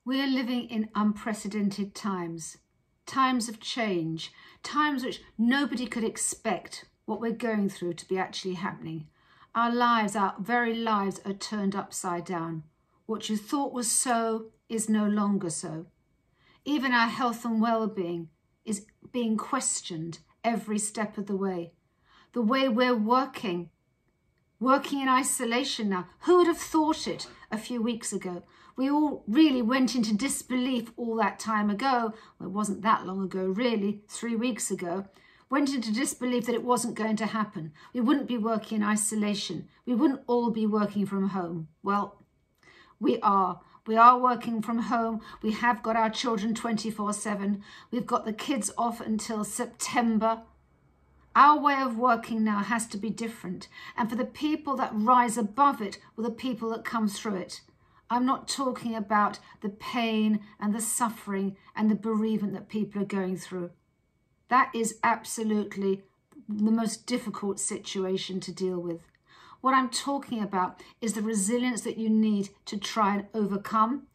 We are living in unprecedented times, times of change, times which nobody could expect what we're going through to be actually happening. Our lives, our very lives are turned upside down. What you thought was so is no longer so. Even our health and well-being is being questioned every step of the way. The way we're working in isolation now. Who would have thought it a few weeks ago? We all really went into disbelief all that time ago. Well, it wasn't that long ago, really, 3 weeks ago. Went into disbelief that it wasn't going to happen. We wouldn't be working in isolation. We wouldn't all be working from home. Well, we are. We are working from home. We have got our children 24/7. We've got the kids off until September. Our way of working now has to be different. And for the people that rise above it, or the people that come through it, I'm not talking about the pain and the suffering and the bereavement that people are going through. That is absolutely the most difficult situation to deal with. What I'm talking about is the resilience that you need to try and overcome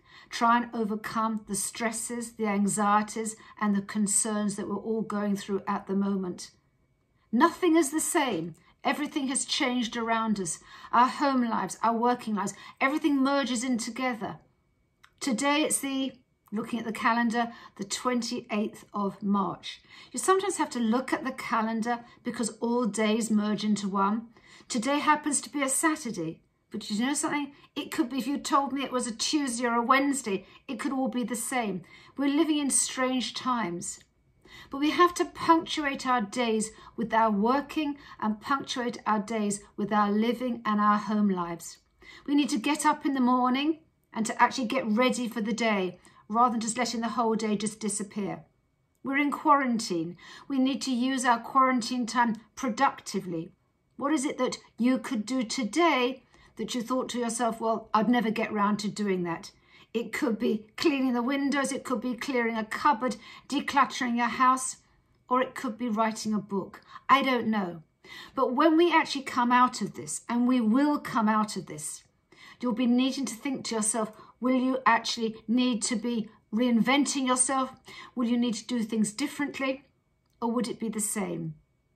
the stresses, the anxieties, and the concerns that we're all going through at the moment. Nothing is the same. Everything has changed around us. Our home lives, our working lives, everything merges in together. Today it's looking at the calendar, the 28th of March. You sometimes have to look at the calendar because all days merge into one. Today happens to be a Saturday, but you know something? It could be, if you told me it was a Tuesday or a Wednesday, it could all be the same. We're living in strange times. But we have to punctuate our days with our working and punctuate our days with our living and our home lives. We need to get up in the morning and to actually get ready for the day rather than just letting the whole day just disappear. We're in quarantine. We need to use our quarantine time productively. What is it that you could do today that you thought to yourself, well, I'd never get round to doing that? It could be cleaning the windows, it could be clearing a cupboard, decluttering your house, or it could be writing a book. I don't know. But when we actually come out of this, and we will come out of this, you'll be needing to think to yourself, will you actually need to be reinventing yourself? Will you need to do things differently? Or would it be the same?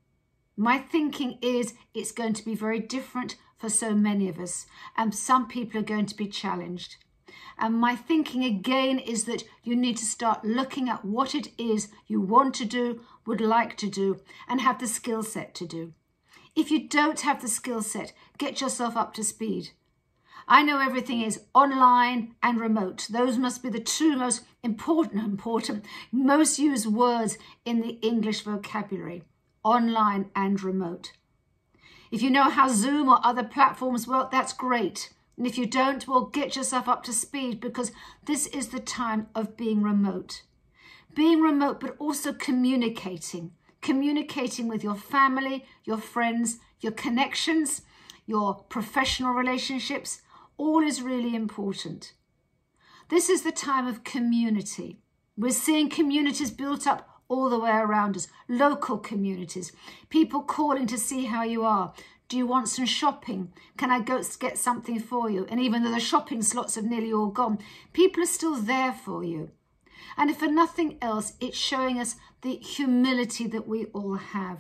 My thinking is it's going to be very different for so many of us, and some people are going to be challenged. And my thinking again is that you need to start looking at what it is you want to do, would like to do, and have the skill set to do. If you don't have the skill set, get yourself up to speed. I know everything is online and remote. Those must be the two most important, most used words in the English vocabulary. Online and remote. If you know how Zoom or other platforms work, that's great. And if you don't, well, get yourself up to speed, because this is the time of being remote. Being remote, but also communicating. Communicating with your family, your friends, your connections, your professional relationships. All is really important. This is the time of community. We're seeing communities built up all the way around us. Local communities. People calling to see how you are. Do you want some shopping? Can I go get something for you? And even though the shopping slots have nearly all gone, people are still there for you. And if for nothing else, it's showing us the humility that we all have.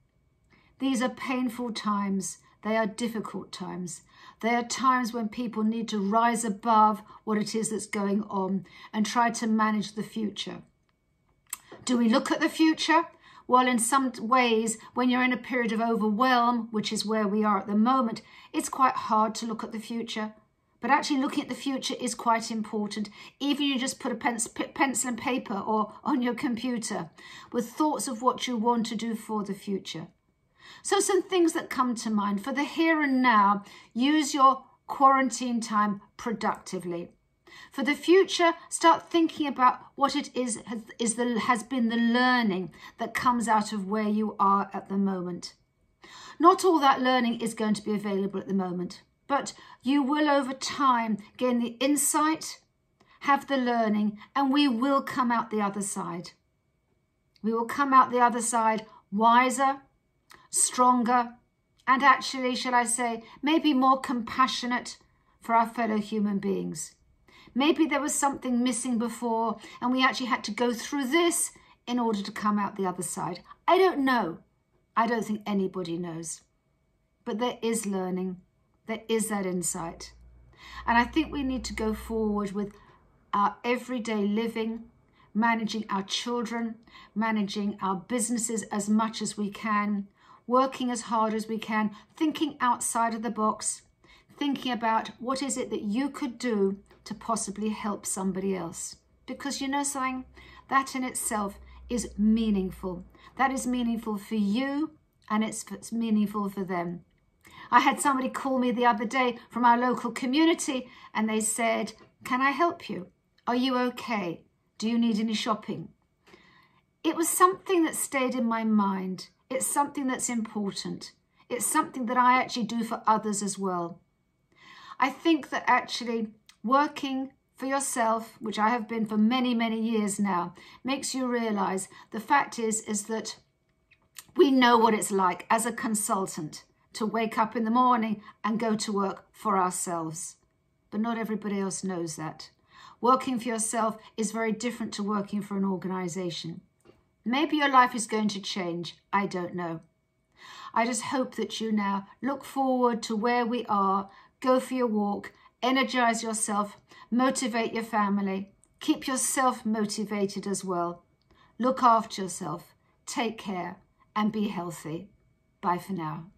These are painful times. They are difficult times. They are times when people need to rise above what it is that's going on and try to manage the future. Do we look at the future? Well, in some ways, when you're in a period of overwhelm, which is where we are at the moment, it's quite hard to look at the future. But actually looking at the future is quite important. Even you just put a pencil and paper or on your computer with thoughts of what you want to do for the future. So some things that come to mind for the here and now, use your quarantine time productively. For the future, start thinking about what it has been the learning that comes out of where you are at the moment. Not all that learning is going to be available at the moment, but you will over time gain the insight, have the learning, and we will come out the other side. We will come out the other side wiser, stronger, and actually, shall I say, maybe more compassionate for our fellow human beings. Maybe there was something missing before and we actually had to go through this in order to come out the other side. I don't know. I don't think anybody knows. But there is learning. There is that insight. And I think we need to go forward with our everyday living, managing our children, managing our businesses as much as we can, working as hard as we can, thinking outside of the box, thinking about what is it that you could do to possibly help somebody else. Because you know something? That in itself is meaningful. That is meaningful for you and it's meaningful for them. I had somebody call me the other day from our local community and they said, "Can I help you? Are you okay? Do you need any shopping?" It was something that stayed in my mind. It's something that's important. It's something that I actually do for others as well. I think that actually working for yourself, which I have been for many, many years now, makes you realize the fact is that we know what it's like as a consultant to wake up in the morning and go to work for ourselves. But not everybody else knows that. Working for yourself is very different to working for an organization. Maybe your life is going to change. I don't know. I just hope that you now look forward to where we are, go for your walk, energize yourself, motivate your family, keep yourself motivated as well. Look after yourself, take care and be healthy. Bye for now.